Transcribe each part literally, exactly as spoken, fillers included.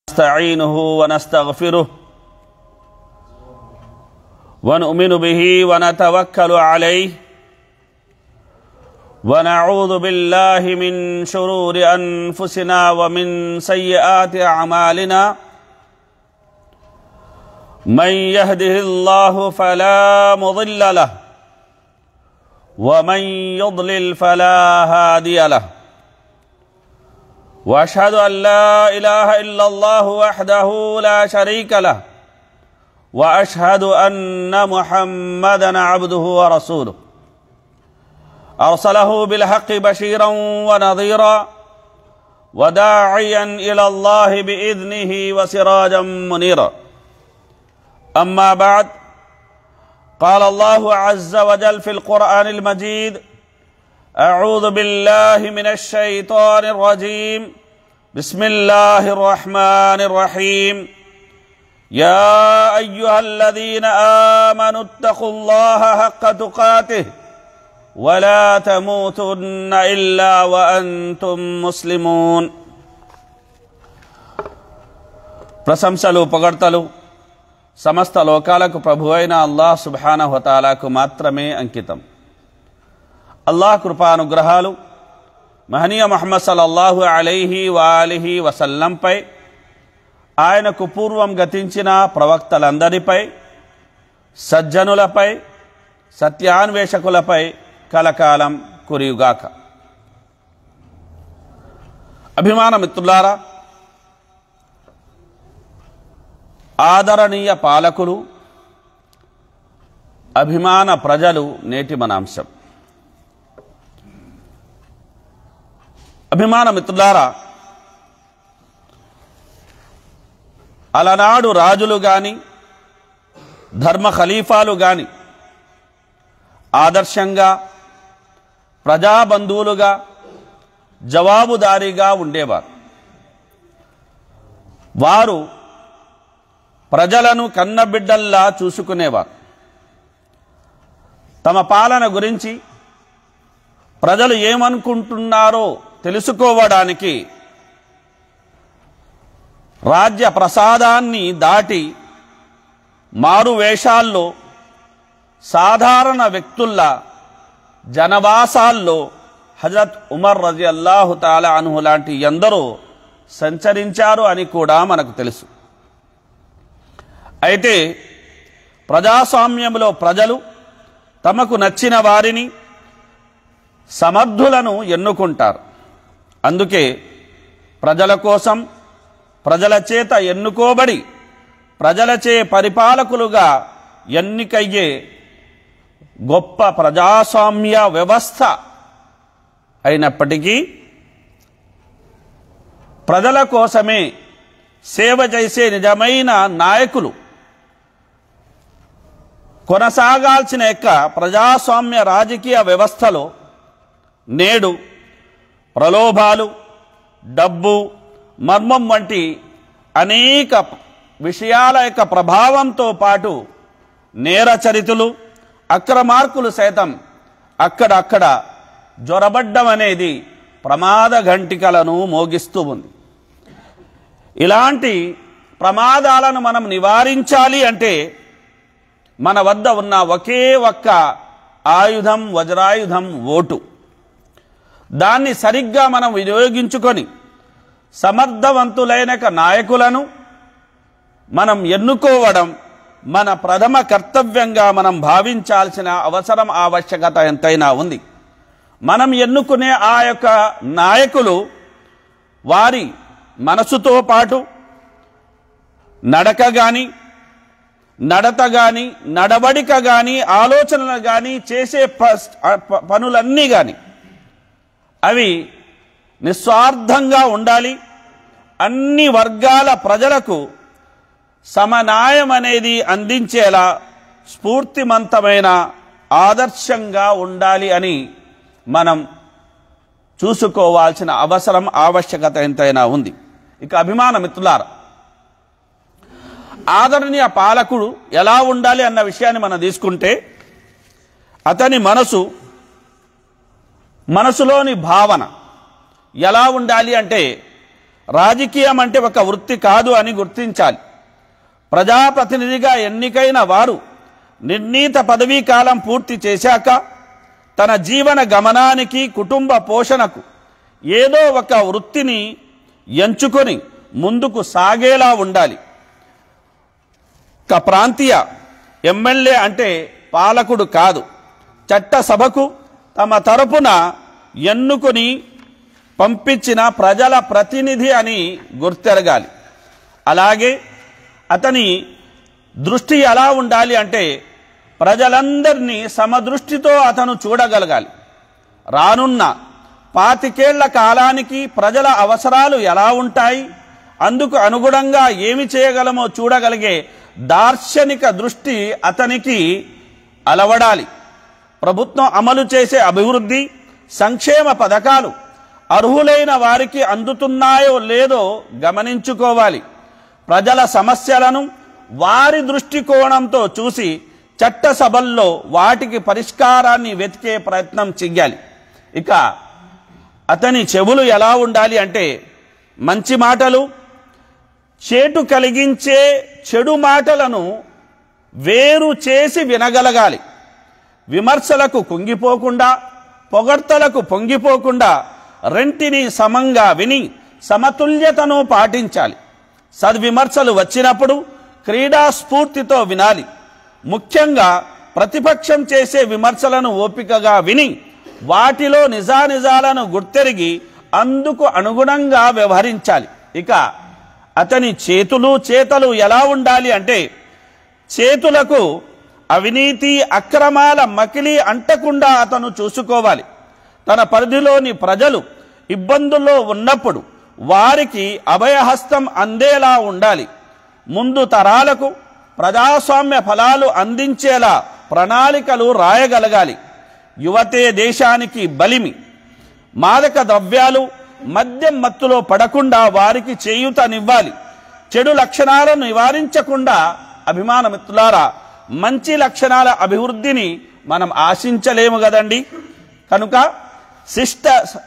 نستعينه ونستغفره ونؤمن به ونتوكل عليه ونعوذ بالله من شرور أنفسنا ومن سيئات أعمالنا من يهده الله فلا مضل له ومن يضلل فلا هادي له وأشهد أن لا إله إلا الله وحده لا شريك له وأشهد أن محمدًا عبده ورسوله أرسله بالحق بشيرا ونذيرا وداعيا إلى الله بإذنه وسراجا منيرا أما بعد قال الله عز وجل في القرآن المجيد أعوذ بالله من الشيطان الرجيم بسم الله الرحمن الرحيم يا أيها الذين آمنوا اتقوا الله حق تقاته ولا تموتن إلا وأنتم مسلمون. ప్రశంసలు పొగడ్తలు సమస్త లోకాలకు ప్రభువైన అల్లాహ్ సుబ్హానహు వ తఆలాకు మాత్రమే అంకితం. అల్లాహ్ కృపానుగ్రహాలు మహనీయ ముహమ్మద్ సల్లల్లాహు అలైహి వాలిహి వసల్లంపై, ఆయనకు పూర్వం గతించిన ప్రవక్తలందరిపై, సజ్జనులపై, సత్యాన్వేషకులపై కలకాలం కురియుగాక. అభిమాన మిత్రులారా, ఆదరణీయ పాలకులు, అభిమాన ప్రజలు నేటి మన అంశం. అభిమాన మిత్రులారా, అలనాడు రాజులు గాని ధర్మ ఖలీఫాలు గాని ఆదర్శంగా, ప్రజాబంధువులుగా, జవాబుదారీగా ఉండేవారు. వారు ప్రజలను కన్నబిడ్డల్లా చూసుకునేవారు. తమ పాలన గురించి ప్రజలు ఏమనుకుంటున్నారో తెలుసుకోవడానికి రాజ్య ప్రసాదాన్ని దాటి మారు వేషాల్లో, సాధారణ వ్యక్తుల్లా జనవాసాల్లో హజరత్ ఉమర్ రజియల్లాహు తాలా అన్హు లాంటి ఎందరో సంచరించారు అని కూడా మనకు తెలుసు. అయితే ప్రజాస్వామ్యంలో ప్రజలు తమకు నచ్చిన వారిని, సమర్థులను ఎన్నుకుంటారు. అందుకే ప్రజల కోసం, ప్రజల చేత ఎన్నుకోబడి ప్రజలచే పరిపాలకులుగా ఎన్నికయ్యే గొప్ప ప్రజాస్వామ్య వ్యవస్థ అయినప్పటికీ ప్రజల కోసమే సేవ చేసే నిజమైన నాయకులు కొనసాగాల్సిన యొక్క ప్రజాస్వామ్య రాజకీయ వ్యవస్థలో నేడు ప్రలోభాలు, డబ్బు, మర్మం వంటి అనేక విషయాల యొక్క ప్రభావంతో పాటు నేరచరితులు, అక్రమార్కులు సైతం అక్కడక్కడ జొరబడ్డం అనేది ప్రమాద ఘంటికలను మోగిస్తూ ఉంది. ఇలాంటి ప్రమాదాలను మనం నివారించాలి అంటే మన వద్ద ఉన్న ఒకే ఒక్క ఆయుధం, వజ్రాయుధం ఓటు. దాన్ని సరిగ్గా మనం వినియోగించుకొని సమర్థవంతులైన నాయకులను మనం ఎన్నుకోవడం మన ప్రథమ కర్తవ్యంగా మనం భావించాల్సిన అవసరం, ఆవశ్యకత ఎంతైనా ఉంది. మనం ఎన్నుకునే ఆ యొక్క నాయకులు వారి మనసుతో పాటు నడక కానీ, నడత కానీ, నడవడిక కానీ, ఆలోచనలు కానీ, చేసే పనులన్నీ కానీ అవి నిస్వార్థంగా ఉండాలి. అన్ని వర్గాల ప్రజలకు సమన్యాయం అనేది అందించేలా స్ఫూర్తిమంతమైన ఆదర్శంగా ఉండాలి అని మనం చూసుకోవాల్సిన అవసరం, ఆవశ్యకత ఎంతైనా ఉంది. ఇక అభిమాన మిత్రులారా, ఆదరణీయ పాలకుడు ఎలా ఉండాలి అన్న విషయాన్ని మనం తీసుకుంటే అతని మనసు, మనసులోని భావన ఎలా ఉండాలి అంటే రాజకీయం అంటే ఒక వృత్తి కాదు అని గుర్తించాలి. ప్రజాప్రతినిధిగా ఎన్నికైన వారు నిర్ణీత పదవీ కాలం పూర్తి చేశాక తన జీవన గమనానికి, కుటుంబ పోషణకు ఏదో ఒక వృత్తిని ఎంచుకొని ముందుకు సాగేలా ఉండాలి. ఒక ప్రాంతీయ ఎమ్మెల్యే అంటే పాలకుడు కాదు, చట్టసభకు తమ తరపున ఎన్నుకొని పంపించిన ప్రజల ప్రతినిధి అని గుర్తెరగాలి. అలాగే అతని దృష్టి ఎలా ఉండాలి అంటే ప్రజలందరినీ సమదృష్టితో అతను చూడగలగాలి. రానున్న పాతికేళ్ల కాలానికి ప్రజల అవసరాలు ఎలా ఉంటాయి, అందుకు అనుగుణంగా ఏమి చేయగలమో చూడగలిగే దార్శనిక దృష్టి అతనికి అలవడాలి. ప్రభుత్వం అమలు చేసే అభివృద్ధి సంక్షేమ పథకాలు అర్హులైన వారికి అందుతున్నాయో లేదో గమనించుకోవాలి. ప్రజల సమస్యలను వారి దృష్టికోణంతో చూసి చట్టసభల్లో వాటికి పరిష్కారాన్ని వెతికే ప్రయత్నం చెయ్యాలి. ఇక అతని చెవులు ఎలా ఉండాలి అంటే మంచి మాటలు, చేటు కలిగించే చెడు మాటలను వేరు చేసి వినగలగాలి. విమర్శలకు కుంగిపోకుండా, పొగడ్తలకు పొంగిపోకుండా రెంటిని సమంగా విని సమతుల్యతను పాటించాలి. సద్విమర్శలు వచ్చినప్పుడు క్రీడా స్ఫూర్తితో వినాలి. ముఖ్యంగా ప్రతిపక్షం చేసే విమర్శలను ఓపికగా విని వాటిలో నిజానిజాలను గుర్తెరిగి అందుకు అనుగుణంగా వ్యవహరించాలి. ఇక అతని చేతులు చేతలు ఎలా ఉండాలి అంటే చేతులకు అవినీతి, అక్రమాల మకిలి అంటకుండా అతను చూసుకోవాలి. తన పరిధిలోని ప్రజలు ఇబ్బందుల్లో ఉన్నప్పుడు వారికి అభయహస్తం అందేలా ఉండాలి. ముందు తరాలకు ప్రజాస్వామ్య ఫలాలు అందించేలా ప్రణాళికలు రాయగలగాలి. యువతే దేశానికి బలిమి. మాదక ద్రవ్యాలు, మద్యం మత్తులో పడకుండా వారికి చేయూతనివ్వాలి. చెడు లక్షణాలను నివారించకుండా అభిమాన మిత్రులారా మంచి లక్షణాల అభివృద్ధిని మనం ఆశించలేము కదండి. కనుక శిష్ట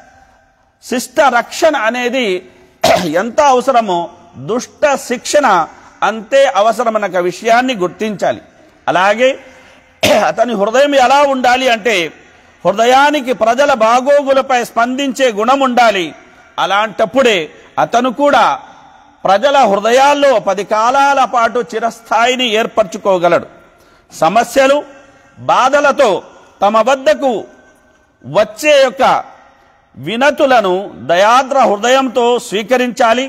శిష్ట రక్షణ అనేది ఎంత అవసరమో దుష్ట శిక్షణ అంతే అవసరమన్న విషయాన్ని గుర్తించాలి. అలాగే అతని హృదయం ఎలా ఉండాలి అంటే హృదయానికి ప్రజల బాగోగులపై స్పందించే గుణం ఉండాలి. అలాంటప్పుడే అతను కూడా ప్రజల హృదయాల్లో పది కాలాల పాటు చిరస్థాయిని ఏర్పరచుకోగలడు. సమస్యలు, బాధలతో తమ వద్దకు వచ్చే యొక్క వినతులను దయాద్ర హృదయంతో స్వీకరించాలి.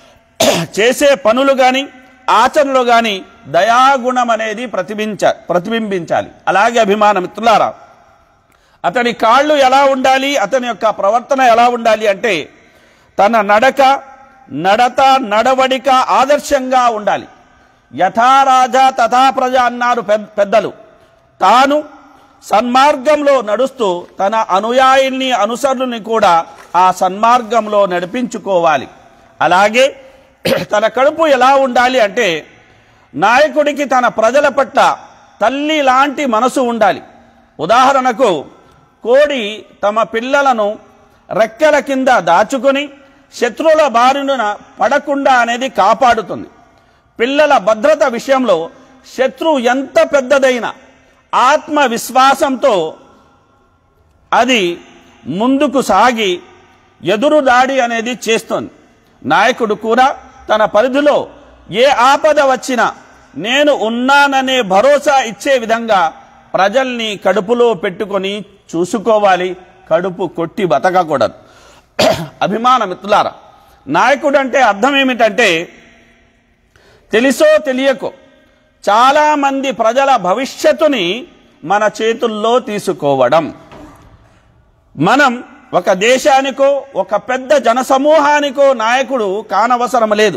చేసే పనులు కానీ ఆచరణలు కానీ దయాగుణం అనేది ప్రతిబించ ప్రతిబింబించాలి. అలాగే అభిమాన మిత్రులారా అతని కాళ్ళు ఎలా ఉండాలి, అతని యొక్క ప్రవర్తన ఎలా ఉండాలి అంటే తన నడక, నడత, నడవడిక ఆదర్శంగా ఉండాలి. యథా రాజా తథా ప్రజ అన్నారు పెద్దలు. తాను సన్మార్గంలో నడుస్తూ తన అనుయాయుల్ని, అనుసరుల్ని కూడా ఆ సన్మార్గంలో నడిపించుకోవాలి. అలాగే తన కడుపు ఎలా ఉండాలి అంటే నాయకుడికి తన ప్రజల పట్ల తల్లి లాంటి మనసు ఉండాలి. ఉదాహరణకు కోడి తమ పిల్లలను రెక్కల కింద దాచుకొని శత్రువుల బారిన పడకుండా అనేది కాపాడుతుంది. పిల్లల భద్రత విషయంలో శత్రువు ఎంత పెద్దదైనా ఆత్మవిశ్వాసంతో అది ముందుకు సాగి ఎదురు దాడి అనేది చేస్తుంది. నాయకుడు కూడా తన పరిధిలో ఏ ఆపద వచ్చినా నేను ఉన్నాననే భరోసా ఇచ్చే విధంగా ప్రజల్ని కడుపులో పెట్టుకొని చూసుకోవాలి. కడుపు కొట్టి బతకకూడదు. అభిమాన మిత్రులారా నాయకుడు అంటే అర్థం ఏమిటంటే తెలుసో తెలియకో చాలా మంది ప్రజల భవిష్యత్తుని మన చేతుల్లో తీసుకోవడం. మనం ఒక దేశానికో ఒక పెద్ద జనసమూహానికో నాయకుడు కానవసరం లేదు.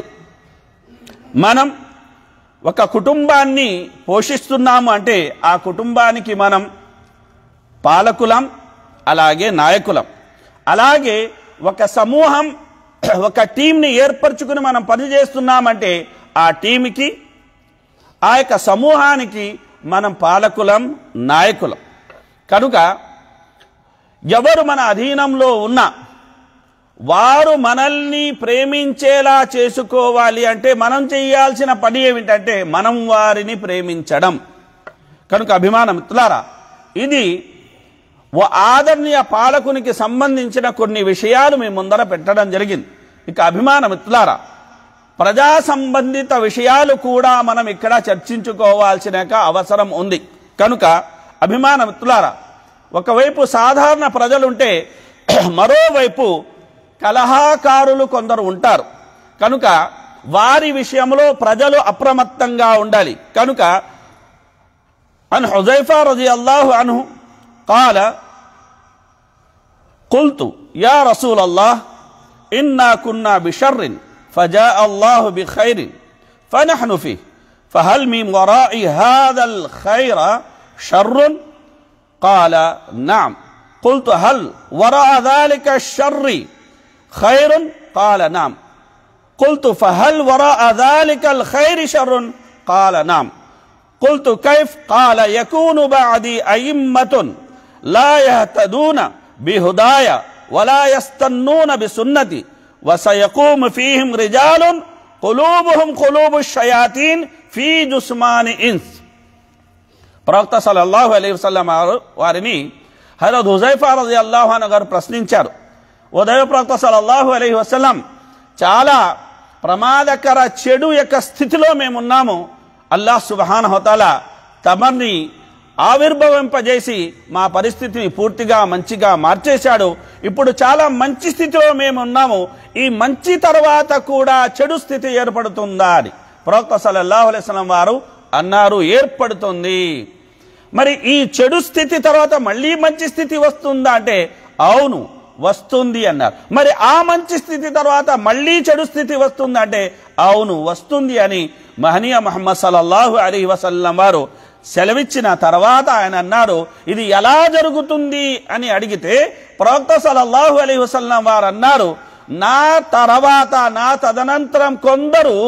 మనం ఒక కుటుంబాన్ని పోషిస్తున్నాము అంటే ఆ కుటుంబానికి మనం పాలకులం, అలాగే నాయకులం. అలాగే ఒక సమూహం, ఒక టీంని ఏర్పరచుకుని మనం పనిచేస్తున్నామంటే ఆ టీంకి, ఆ యొక్క సమూహానికి మనం పాలకులం, నాయకులం. కనుక ఎవరు మన అధీనంలో ఉన్నా వారు మనల్ని ప్రేమించేలా చేసుకోవాలి అంటే మనం చేయాల్సిన పని ఏమిటంటే మనం వారిని ప్రేమించడం. కనుక అభిమాన మిత్రులారా, ఇది ఓ ఆదరణీయ పాలకునికి సంబంధించిన కొన్ని విషయాలు మీ ముందర పెట్టడం జరిగింది. ఇక అభిమాన మిత్రులారా, ప్రజా సంబంధిత విషయాలు కూడా మనం ఇక్కడ చర్చించుకోవాల్సిన అవసరం ఉంది. కనుక అభిమాన మిత్రులారా, ఒకవైపు సాధారణ ప్రజలుంటే మరోవైపు కలహాకారులు కొందరు ఉంటారు. కనుక వారి విషయంలో ప్రజలు అప్రమత్తంగా ఉండాలి. కనుక అన్ హుజైఫా రజియల్లాహు అన్హు قال قلت يا رسول الله إنا كنا بشر فجاء الله بخير فنحن فيه فهل من وراء هذا الخير شر؟ قال نعم. قلت هل وراء ذلك الشر خير؟ قال نعم. قلت فهل وراء ذلك الخير شر؟ قال نعم. قلت كيف؟ قال يكون بعدي أئمة لا يهتدون بهدايا ولا يستنون بسنتي وسيقوم فيهم رجال قلوبهم قلوب الشياطين في جسمان إنس. ప్రవక్త సల్లల్లాహు అలైహి వసల్లం వారిని హజరత్ హుజైఫా రజియల్లాహు అన్హు గారు ప్రశ్నించారు. ఓ దైవ ప్రవక్త సల్లల్లాహు అలైహి వసల్లం, చాలా ప్రమాదకర చెడు యొక్క స్థితిలో మేమున్నాము. అల్లాహ్ సుబ్హానహు వ తఆలా తమర్ని ఆవిర్భవింపజేసి మా పరిస్థితిని పూర్తిగా మంచిగా మార్చేశాడు. ఇప్పుడు చాలా మంచి స్థితిలో మేము ఉన్నాము. ఈ మంచి తర్వాత కూడా చెడు స్థితి ఏర్పడుతుందా అని ప్రవక్త సల్లల్లాహు అలైహి వసల్లం వారు అన్నారు, ఏర్పడుతుంది. మరి ఈ చెడు స్థితి తర్వాత మళ్ళీ మంచి స్థితి వస్తుందా అంటే అవును వస్తుంది అన్నారు. మరి ఆ మంచి స్థితి తర్వాత మళ్ళీ చెడు స్థితి వస్తుందా అంటే అవును వస్తుంది అని మహనీయ ముహమ్మద్ సల్లల్లాహు అలైహి వసల్లం వారు సెలవిచ్చిన తర్వాత ఆయన అన్నారు, ఇది ఎలా జరుగుతుంది అని అడిగితే ప్రవక్త సల్లల్లాహు అలైహి వసల్లం వారు అన్నారు, నా తర్వాత నా తదనంతరం కొందరు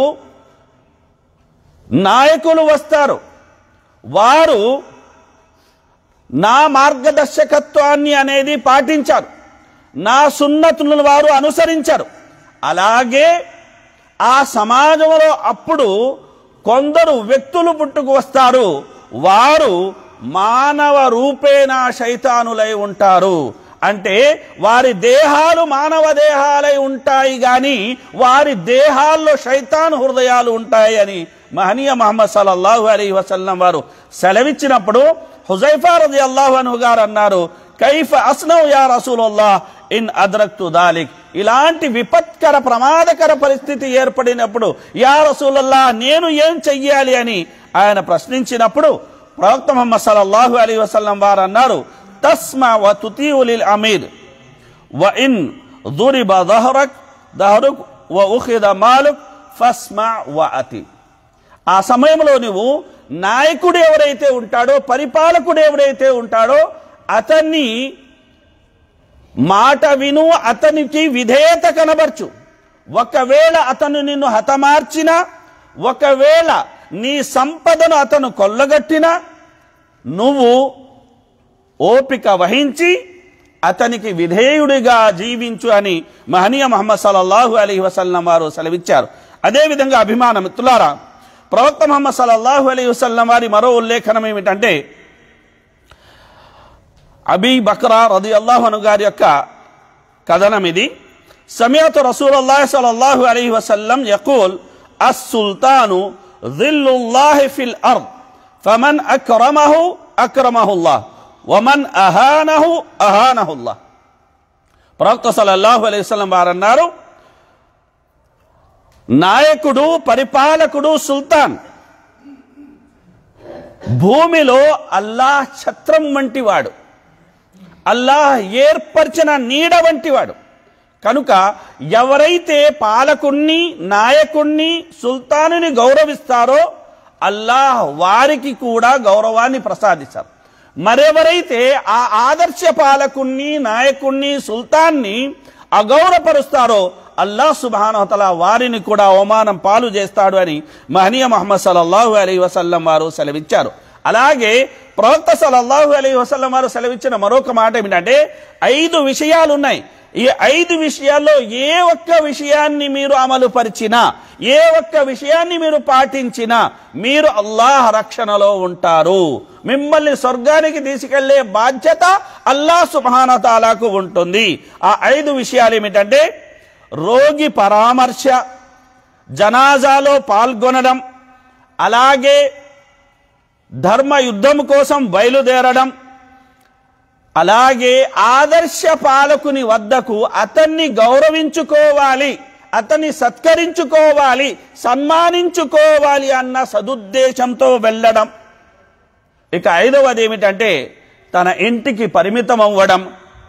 నాయకులు వస్తారు, వారు నా మార్గదర్శకత్వాన్ని అనేది పాటించారు, నా సున్నతులను వారు అనుసరించారు. అలాగే ఆ సమాజంలో అప్పుడు కొందరు వ్యక్తులు పుట్టుకు వస్తారు, వారు మానవ రూపేణ శైతానులై ఉంటారు. అంటే వారి దేహాలు మానవ దేహాలై ఉంటాయి గాని వారి దేహాల్లో శైతాను హృదయాలు ఉంటాయి అని మహనీయ ముహమ్మద్ సల్లల్లాహు అలైహి వసల్లం వారు సెలవిచ్చినప్పుడు హుజైఫా రజియల్లాహు అన్హు గారు అన్నారు, కైఫ అస్నౌ యా రసూలల్లాహ్ ఇన్ అద్రక్తు దాలిక్. ఇలాంటి విపత్కర ప్రమాదకర పరిస్థితి ఏర్పడినప్పుడు యా రసూలల్లాహ్ నేను ఏం చెయ్యాలి అని ఆయన ప్రశ్నించినప్పుడు ప్రవక్త ముహమ్మద్ సల్లల్లాహు అలైహి వసల్లం వారు అన్నారు, తస్మా వ తుతీఉ లిల్ అమీర్ వ ఇన్ దురిబ దహరక్ దహరుక్ వ ఉఖిద మాలుక్ ఫస్మా వ అతి. ఆ సమయంలో నువ్వు నాయకుడు ఎవరైతే ఉంటాడో, పరిపాలకుడు ఎవరైతే ఉంటాడో అతన్ని మాట విను, అతనికి విధేయత కనబర్చు. ఒకవేళ అతను నిన్ను హతమార్చినా, ఒకవేళ నీ సంపదను అతను కొల్లగట్టినా నువ్వు ఓపిక వహించి అతనికి విధేయుడిగా జీవించు అని మహనీయ ముహమ్మద్ సల్లల్లాహు అలైహి వసల్లం వారు సెలవిచ్చారు. అదేవిధంగా అభిమాన మిత్రులారా, ప్రవక్త ముహమ్మద్ సల్లల్లాహు అలైహి వసల్లం వారి మరో ఉల్లేఖనం ఏమిటంటే అబీ బక్రా రదియల్లాహు అన్హు గారి యొక్క కథనం ఇది. సమియతు రసూలుల్లాహి సల్లల్లాహు అలైహి వసల్లం యఖూల్ అస్-సుల్తాను జిల్లుల్లాహి ఫిల్ అర్ద్ ఫమన్ అక్రమహు అక్రమహుల్లాహ్ వమన్ అహానహు అహానహుల్లాహ్. ప్రవక్త సల్లల్లాహు అలైహి వసల్లం వారు అన్నారు, నాయకుడు, పరిపాలకుడు, సుల్తాన్ భూమిలో అల్లాహ్ ఛత్రం వంటి వాడు, అల్లాహ్ ఏర్పరిచిన నీడ వంటి వాడు. కనుక ఎవరైతే పాలకుణ్ణి, నాయకుణ్ణి, సుల్తానుని గౌరవిస్తారో అల్లాహ్ వారికి కూడా గౌరవాన్ని ప్రసాదిస్తారు. మరెవరైతే ఆ ఆదర్శ పాలకుణ్ణి, నాయకుణ్ణి, సుల్తాన్ని అగౌరవపరుస్తారో అల్లాహ్ సుబ్హానహు వ తఆలా వారిని కూడా అవమానం పాలు చేస్తాడు అని మహనీయ ముహమ్మద్ సల్లల్లాహు అలైహి వసల్లం వారు సెలవిచ్చారు. అలాగే ప్రవక్త సల్లల్లాహు అలైహి వసల్లం వారు సెలవిచ్చిన మరొక మాట ఏమిటంటే ఐదు విషయాలు ఉన్నాయి. ఈ ఐదు విషయాల్లో ఏ ఒక్క విషయాన్ని మీరు అమలు పరిచినా, ఏ ఒక్క విషయాన్ని మీరు పాటించినా మీరు అల్లాహ్ రక్షణలో ఉంటారు. మిమ్మల్ని స్వర్గానికి తీసుకెళ్లే బాధ్యత అల్లాహ్ సుబ్హానహు తాలాకు ఉంటుంది. ఆ ఐదు విషయాలు ఏమిటంటే రోగి పరామర్శ, జనాజాలో పాల్గొనడం, అలాగే ధర్మ యుద్ధం కోసం బయలుదేరడం, అలాగే ఆదర్శ పాలకుని వద్దకు అతన్ని గౌరవించుకోవాలి, అతన్ని సత్కరించుకోవాలి, సన్మానించుకోవాలి అన్న సదుద్దేశంతో వెళ్ళడం. ఇక ఐదవది ఏమిటంటే తన ఇంటికి పరిమితం అవ్వడం,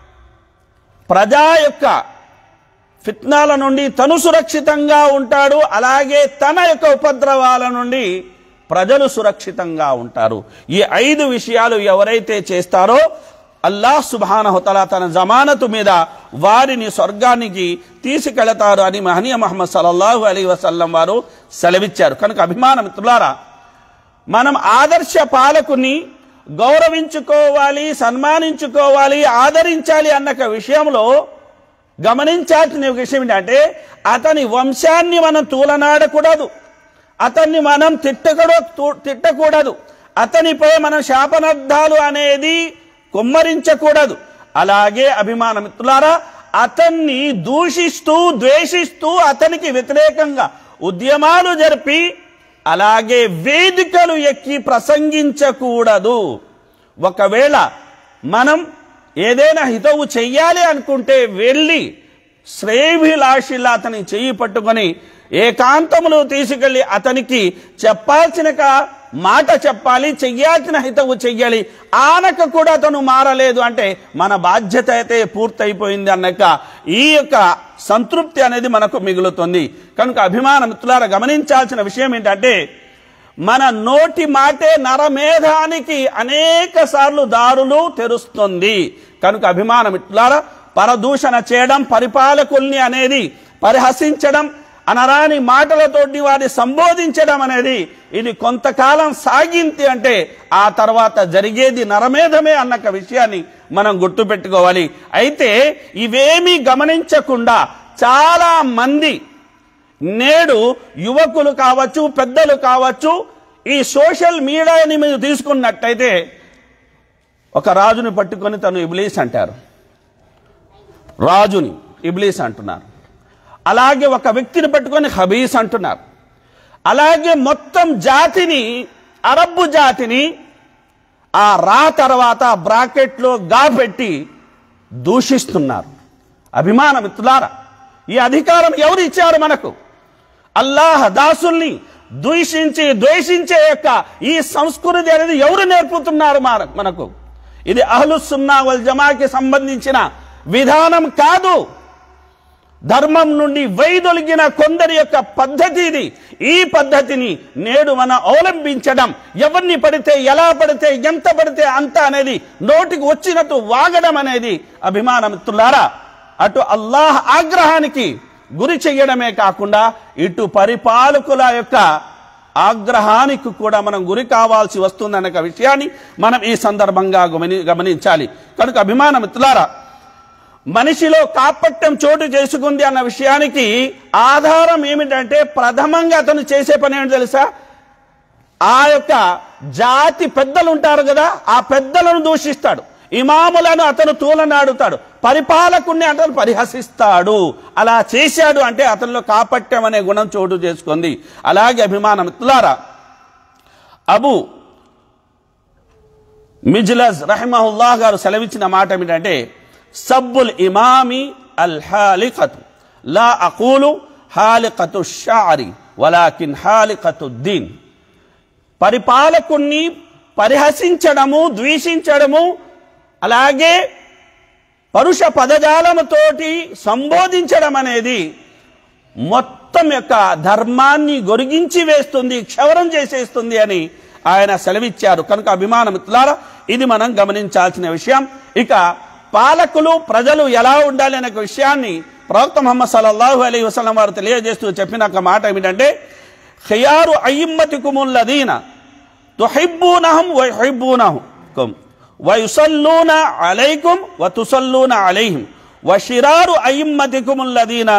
ప్రజా యొక్క ఫిత్నాల నుండి తను సురక్షితంగా ఉంటాడు, అలాగే తన యొక్క ఉపద్రవాల నుండి ప్రజలు సురక్షితంగా ఉంటారు. ఈ ఐదు విషయాలు ఎవరైతే చేస్తారో అల్లాహ్ సుబ్హానహు తఆలా తన జమానతు మీద వారిని స్వర్గానికి తీసుకెళతారు అని మహనీయ ముహమ్మద్ సల్లల్లాహు అలైహి వసల్లం వారు సెలవిచ్చారు. కనుక అభిమాన మిత్రులారా, మనం ఆదర్శ పాలకుని గౌరవించుకోవాలి, సన్మానించుకోవాలి, ఆదరించాలి అన్న విషయంలో గమనించాల్సిన విషయం ఏంటంటే అతని వంశాన్ని మనం తూలనాడకూడదు, అతన్ని మనం తిట్టకూడదు తిట్టకూడదు అతనిపై మనం శాపనార్థాలు అనేది కుమ్మరించకూడదు. అలాగే అభిమాన మిత్రులారా, అతన్ని దూషిస్తూ ద్వేషిస్తూ అతనికి వ్యతిరేకంగా ఉద్యమాలు జరిపి అలాగే వేదికలు ఎక్కి ప్రసంగించకూడదు. ఒకవేళ మనం ఏదైనా హితవు చెయ్యాలి అనుకుంటే వెళ్ళి శ్రేయభిలాషిలా అతని చెయ్యి పట్టుకొని ఏకాంతములో తీసుకెళ్లి అతనికి చెప్పాల్సిన మాట చెప్పాలి, చెయ్యాల్సిన హితవు చెయ్యాలి. ఆనక కూడా అతను మారలేదు అంటే మన బాధ్యత అయితే పూర్తయిపోయింది అన్నక ఈ యొక్క సంతృప్తి అనేది మనకు మిగులుతుంది. కనుక అభిమాన మిత్రులారా, గమనించాల్సిన విషయం ఏంటంటే మన నోటి మాటే నరమేధానికి అనేక సార్లు దారులు తెరుస్తుంది. కనుక అభిమాన మిత్రులారా, పరదూషణ చేయడం, పరిపాలకుల్ని అనేది పరిహసించడం, అనరాని మాటలతోటి వారిని సంబోధించడం అనేది ఇది కొంతకాలం సాగింది అంటే ఆ తర్వాత జరిగేది నరమేధమే అన్న విషయాన్ని మనం గుర్తుపెట్టుకోవాలి. అయితే ఇవేమీ గమనించకుండా చాలా మంది నేడు యువకులు కావచ్చు, పెద్దలు కావచ్చు, ఈ సోషల్ మీడియాని మీరు తీసుకున్నట్టయితే ఒక రాజుని పట్టుకొని తను ఇబ్లీస్ అంటారు, రాజుని ఇబ్లీస్ అంటున్నారు. అలాగే ఒక వ్యక్తిని పట్టుకొని హబీస్ అంటున్నారు. అలాగే మొత్తం జాతిని, అరబ్బు జాతిని ఆ రా తర్వాత బ్రాకెట్లో గా పెట్టి దూషిస్తున్నారు. అభిమాన మిత్రులారా, ఈ అధికారం ఎవరు ఇచ్చారు మనకు? అల్లాహ్ దాసుల్ని దూషించి ద్వేషించే యొక్క ఈ సంస్కృతి అనేది ఎవరు నేర్పుతున్నారు మనకు? ఇది అహ్లుస్ సున్నా వల్ జమాకి సంబంధించిన విధానం కాదు. ధర్మం నుండి వైదొలిగిన కొందరి యొక్క పద్ధతి ఇది. ఈ పద్ధతిని నేడు మనం అవలంబించడం, ఎవరిని పడితే ఎలా పడితే ఎంత పడితే అంత అనేది నోటికి వచ్చినట్టు వాగడం అనేది అభిమాన మిత్రులారా అటు అల్లాహ్ ఆగ్రహానికి గురి చెయ్యడమే కాకుండా ఇటు పరిపాలకుల యొక్క ఆగ్రహానికి కూడా మనం గురి కావాల్సి వస్తుందన్న విషయాన్ని మనం ఈ సందర్భంగా గమనించాలి. కనుక అభిమాన మిత్రులారా, మనిషిలో కాపట్యం చోటు చేసుకుంది అన్న విషయానికి ఆధారం ఏమిటంటే ప్రథమంగా అతను చేసే పని ఏంటి తెలుసా? ఆ యొక్క జాతి పెద్దలు ఉంటారు కదా, ఆ పెద్దలను దూషిస్తాడు, ఇమాములను అతను తూలనాడుతాడు, పరిపాలకుణ్ణి అతను పరిహసిస్తాడు. అలా చేశాడు అంటే అతనిలో కాపట్యం అనే గుణం చోటు చేసుకుంది. అలాగే అభిమాన మిత్రులారా, అబూ మిజ్లజ్ రహిమహుల్లాహ్ గారు సెలవిచ్చిన మాట ఏమిటంటే సబ్బుల్ ఇమామి అల్ హాలికతు లా అకూలు హాలికతు షారి వలాకిన్ హాలికతు దీన్. పరిపాలకుణ్ణి పరిహసించడము, ద్వేషించడము, అలాగే పరుష పదజాలముతోటి సంబోధించడం అనేది మొత్తం యొక్క ధర్మాన్ని గొరిగించి వేస్తుంది, క్షవరం చేసేస్తుంది అని ఆయన సెలవిచ్చారు. కనుక అభిమాన మిత్రులారా, ఇది మనం గమనించాల్సిన విషయం. ఇక పాలకులు, ప్రజలు ఎలా ఉండాలి అనే విషయాన్ని ప్రవక్త ముహమ్మద్ సల్లల్లాహు అలైహి వసల్లం వారు తెలియజేస్తూ చెప్పిన ఒక మాట ఏమిటంటే ఖియారు అయిమ్మతికుముల్ లదీన తుహిబ్బూనహుం వ యుహిబ్బూనహుం వయుసల్లూన అలైకుం వ తుసల్లూన అలైహిం వషిరారు అయిమ్మతికుముల్లదీన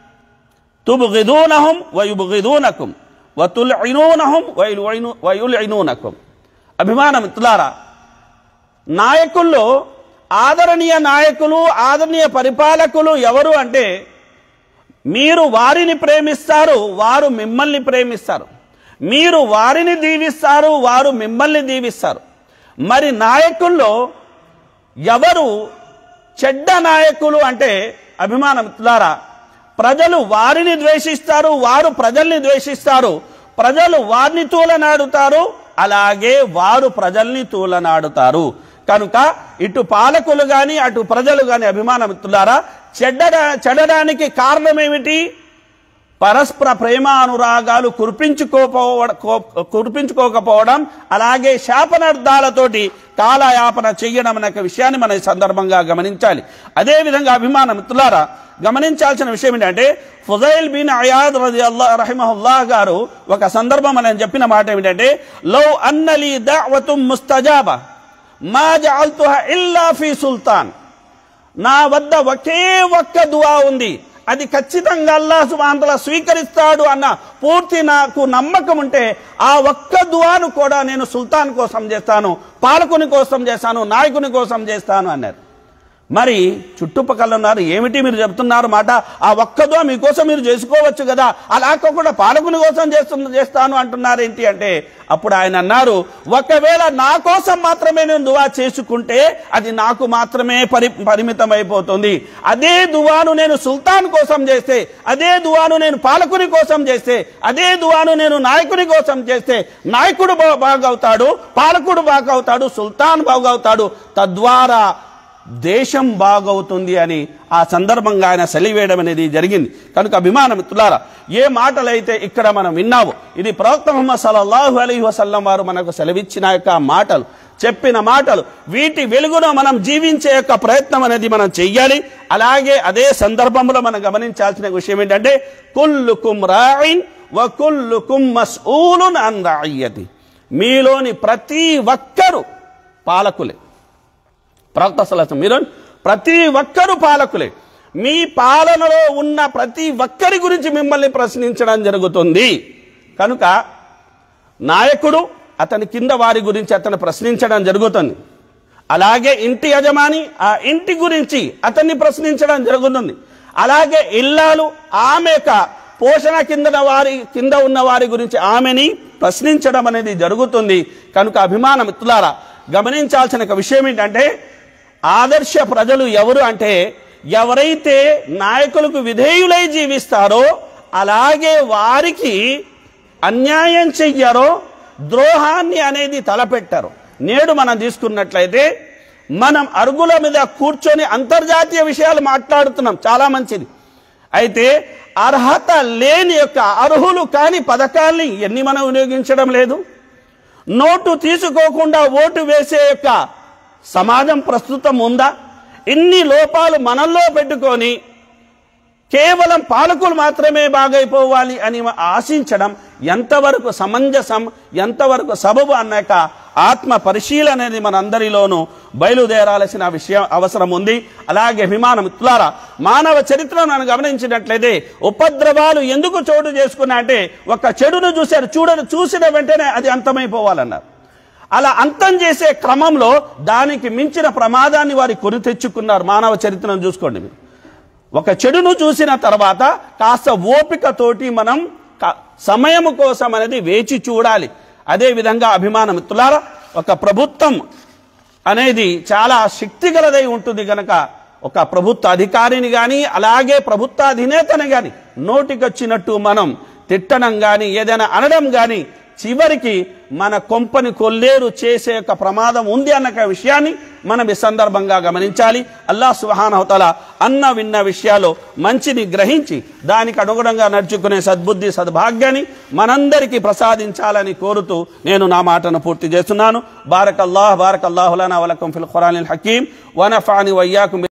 తుబ్గిదూనహుం వయుబ్గిదూనకుం వతుల్ఇనూనహుం వయుల్ఇనూనకుం. అభిమాన మిత్రులారా, నాయకుల్లో ఆదరణీయ నాయకులు, ఆదరణీయ పరిపాలకులు ఎవరు అంటే మీరు వారిని ప్రేమిస్తారు, వారు మిమ్మల్ని ప్రేమిస్తారు. మీరు వారిని దీవిస్తారు, వారు మిమ్మల్ని దీవిస్తారు. మరి నాయకుల్లో ఎవరు చెడ్డ నాయకులు అంటే అభిమాన మిత్రులారా, ప్రజలు వారిని ద్వేషిస్తారు, వారు ప్రజల్ని ద్వేషిస్తారు. ప్రజలు వారిని తూలనాడుతారు, అలాగే వారు ప్రజల్ని తూలనాడుతారు. కనుక ఇటు పాలకులు గాని అటు ప్రజలు గాని అభిమాన మిత్రులారా చెడ్డ చెడడానికి కారణం ఏమిటి? పరస్పర ప్రేమానురాగాలు కురిపించుకోపోవడం కురిపించుకోకపోవడం, అలాగే శాపనార్థాలతోటి కాలయాపన చెయ్యడం అనే విషయాన్ని మన ఈ సందర్భంగా గమనించాలి. అదేవిధంగా అభిమాన మిత్రులారా గమనించాల్సిన విషయం ఏంటంటే ఫుజైల్ బిన్ అయాద్ రదియల్లాహు రహిమహుల్లాహ్ గారు ఒక సందర్భం అని చెప్పిన మాట ఏమిటంటే, లౌ అన్నలీ దఅవతుం ముస్తజాబా మా జఅల్తుహా ఇల్లా ఫీ సుల్తాన్. నా వద్ద ఒకే ఒక్క దుఆ ఉంది, అది ఖచ్చితంగా అల్లాహ్ సుబ్హానహు వ తఆలా స్వీకరిస్తాడు అన్న పూర్తి నాకు నమ్మకం ఉంటే ఆ ఒక్క దుఆను కూడా నేను సుల్తాన్ కోసం చేస్తాను, పాలకుని కోసం చేస్తాను, నాయకుని కోసం చేస్తాను అన్నారు. మరి చుట్టుపక్కల ఉన్నారు, ఏమిటి మీరు చెప్తున్నారు మాట, ఆ ఒక్క దుఆ మీకోసం మీరు చేసుకోవచ్చు కదా, అలా కాకుండా పాలకుని కోసం చేస్తు చేస్తాను అంటున్నారు ఏంటి అంటే, అప్పుడు ఆయన అన్నారు, ఒకవేళ నా కోసం మాత్రమే నేను దుఆ చేసుకుంటే అది నాకు మాత్రమే పరి పరిమితం అయిపోతుంది. అదే దుఆను నేను సుల్తాన్ కోసం చేస్తే, అదే దుఆను నేను పాలకుని కోసం చేస్తే, అదే దుఆను నేను నాయకుని కోసం చేస్తే నాయకుడు బాగవుతాడు, పాలకుడు బాగవుతాడు, సుల్తాన్ బాగవుతాడు, తద్వారా దేశం బాగవుతుంది అని ఆ సందర్భంగా ఆయన సెలివేయడం అనేది జరిగింది. కనుక అభిమాన మిత్రులారా ఏ మాటలైతే ఇక్కడ మనం విన్నావో ఇది ప్రవక్త ముహమ్మద్ సల్లల్లాహు అలైహి వసల్లం వారు మనకు సెలవిచ్చిన యొక్క మాటలు, చెప్పిన మాటలు, వీటి వెలుగున మనం జీవించే యొక్క ప్రయత్నం అనేది మనం చెయ్యాలి. అలాగే అదే సందర్భంలో మనం గమనించాల్సిన విషయం ఏంటంటే కుల్లుకుం రాయిన్ వ కుల్లుకుం మస్ఊలున్ అన్ రఇయ్యతి. మీలోని ప్రతి ఒక్కరు పాలకులే. ప్రవక్త సల్లల్లాహు అలైహి వసల్లం మీరు ప్రతి ఒక్కరు పాలకులే. మీ పాలనలో ఉన్న ప్రతి ఒక్కరి గురించి మిమ్మల్ని ప్రశ్నించడం జరుగుతుంది. కనుక నాయకుడు అతని కింద వారి గురించి అతను ప్రశ్నించడం జరుగుతుంది. అలాగే ఇంటి యజమాని ఆ ఇంటి గురించి అతన్ని ప్రశ్నించడం జరుగుతుంది. అలాగే ఇల్లాలు ఆమె పోషణ కింద వారి కింద ఉన్న వారి గురించి ఆమెని ప్రశ్నించడం అనేది జరుగుతుంది. కనుక అభిమాన మిత్రులారా గమనించాల్సిన ఒక విషయం ఏంటంటే ఆదర్శ ప్రజలు ఎవరు అంటే ఎవరైతే నాయకులకు విధేయులై జీవిస్తారో, అలాగే వారికి అన్యాయం చెయ్యరో, ద్రోహాన్ని అనేది తలపెట్టారు. నేడు మనం తీసుకున్నట్లయితే మనం అరుగుల మీద కూర్చొని అంతర్జాతీయ విషయాలు మాట్లాడుతున్నాం, చాలా మంచిది. అయితే అర్హత లేని యొక్క అర్హులు కాని పథకాల్ని ఎన్ని మనం వినియోగించడం లేదు. నోటు తీసుకోకుండా ఓటు వేసే యొక్క సమాజం ప్రస్తుతం ఉందా? ఇన్ని లోపాలు మనల్లో పెట్టుకొని కేవలం పాలకులు మాత్రమే బాగైపోవాలి అని ఆశించడం ఎంతవరకు సమంజసం, ఎంతవరకు సబబు అన్నాక ఆత్మ పరిశీలన అనేది మనందరిలోనూ బయలుదేరాల్సిన విషయం అవసరం ఉంది. అలాగే అభిమాన మిత్రులారా మానవ చరిత్రను మనం గమనించినట్లయితే ఉపద్రవాలు ఎందుకు చోటు చేసుకున్నా అంటే ఒక చెడును చూశారు, చూడ చూసిన వెంటనే అది అంతమైపోవాలన్నారు. అలా అంతం చేసే క్రమంలో దానికి మించిన ప్రమాదాన్ని వారి కొని తెచ్చుకున్నారు. మానవ చరిత్రను చూసుకోండి. ఒక చెడును చూసిన తర్వాత కాస్త ఓపికతోటి మనం సమయం కోసం అనేది వేచి చూడాలి. అదే విధంగా అభిమాన మిత్రులారా ఒక ప్రభుత్వం అనేది చాలా శక్తి గలదై ఉంటుంది కనుక ఒక ప్రభుత్వ అధికారిని కానీ అలాగే ప్రభుత్వ అధినేతని కానీ నోటికొచ్చినట్టు మనం తిట్టడం కానీ ఏదైనా అనడం కానీ చివరికి మన కొంపని కొల్లేరు చేసే యొక్క ప్రమాదం ఉంది అన్న విషయాన్ని మనం ఈ సందర్భంగా గమనించాలి. అల్లాహ్ సుబ్హానహు వ తఆలా అన్న విన్న విషయాలు మంచిని గ్రహించి దానికి అనుగుణంగా నడుచుకునే సద్బుద్ధి సద్భాగ్యాన్ని మనందరికీ ప్రసాదించాలని కోరుతూ నేను నా మాటను పూర్తి చేస్తున్నాను. బారకల్లాహ్ బారకల్లాహు లనా వ లకుం ఫిల్ ఖురానిల్ హకీం వ నఫఅని వ ఇయ్యాకుం